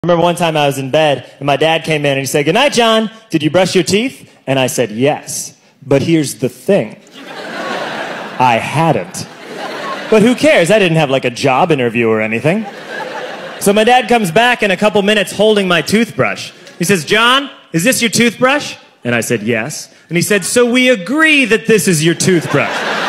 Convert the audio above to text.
Remember one time I was in bed and my dad came in and he said, "Good night, John. Did you brush your teeth?" And I said, "Yes. But here's the thing. I hadn't." But who cares? I didn't have like a job interview or anything. So my dad comes back in a couple minutes holding my toothbrush. He says, "John, is this your toothbrush?" And I said, "Yes." And he said, "So we agree that this is your toothbrush."